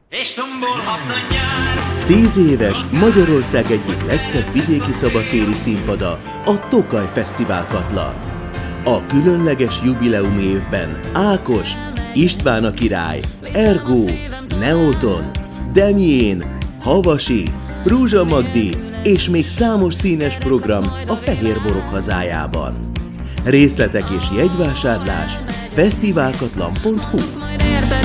És tombolhat a nyár. 10 éves Magyarország egyik legszebb vidéki szabadtéri színpada, a Tokaj Fesztivál Katla. A különleges jubileumi évben Ákos, István a király, Ergó, Neoton, Demién, Havasi, Rúzsa Magdi és még számos színes program a Fehérborok hazájában. Részletek és jegyvásárlás fesztiválkatlan.hu.